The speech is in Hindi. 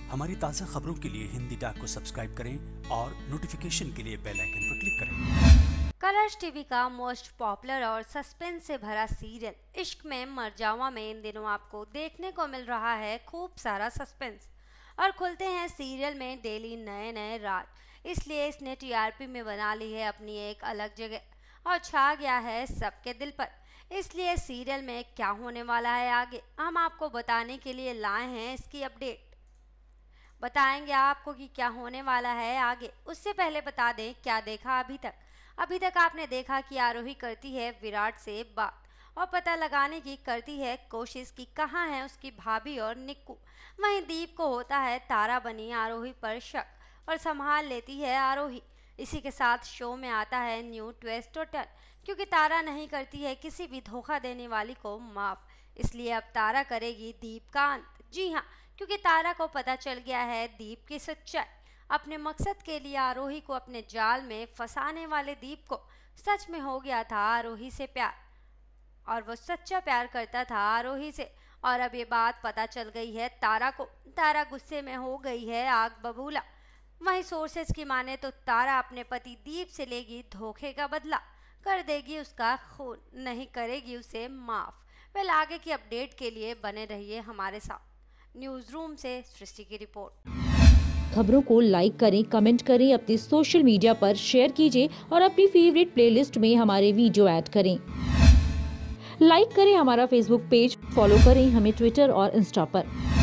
हमारी ताज़ा खबरों के लिए हिंदी डाक को सब्सक्राइब करें और नोटिफिकेशन के लिए बेल आइकन पर क्लिक करें। कलर्स टीवी का मोस्ट पॉपुलर और सस्पेंस से भरा सीरियल इश्क में मर जावा में इन दिनों आपको देखने को मिल रहा है खूब सारा सस्पेंस और खुलते हैं सीरियल में डेली नए नए राज। इसलिए इसने टीआरपी में बना ली है अपनी एक अलग जगह और छा गया है सबके दिल पर। इसलिए सीरियल में क्या होने वाला है आगे हम आपको बताने के लिए लाए हैं इसकी अपडेट। बताएंगे आपको कि क्या होने वाला है आगे। उससे पहले बता दें क्या देखा अभी तक आपने देखा कि आरोही करती है विराट से बात और पता लगाने की करती है कोशिश कि कहाँ है उसकी भाभी और निक्कू। वहीं दीप को होता है तारा बनी आरोही पर शक और संभाल लेती है आरोही। इसी के साथ शो में आता है न्यू ट्विस्ट और टर्न, क्योंकि तारा नहीं करती है किसी भी धोखा देने वाली को माफ। इसलिए अब तारा करेगी दीप का अंत। जी हाँ, क्योंकि तारा को पता चल गया है दीप की सच्चाई। अपने मकसद के लिए आरोही को अपने जाल में फंसाने वाले दीप को सच में हो गया था आरोही से प्यार और वो सच्चा प्यार करता था आरोही से। और अब ये बात पता चल गई है तारा को। तारा गुस्से में हो गई है आग बबूला। वहीं सोर्सेज की माने तो तारा अपने पति दीप से लेगी धोखे का बदला, कर देगी उसका खून, नहीं करेगी उसे माफ। वेल, आगे की अपडेट के लिए बने रहिए हमारे साथ। न्यूज रूम से सृष्टि की रिपोर्ट। खबरों को लाइक करें, कमेंट करें, अपने सोशल मीडिया पर शेयर कीजिए और अपनी फेवरेट प्लेलिस्ट में हमारे वीडियो ऐड करें। लाइक करें हमारा फेसबुक पेज, फॉलो करें हमें ट्विटर और इंस्टा पर।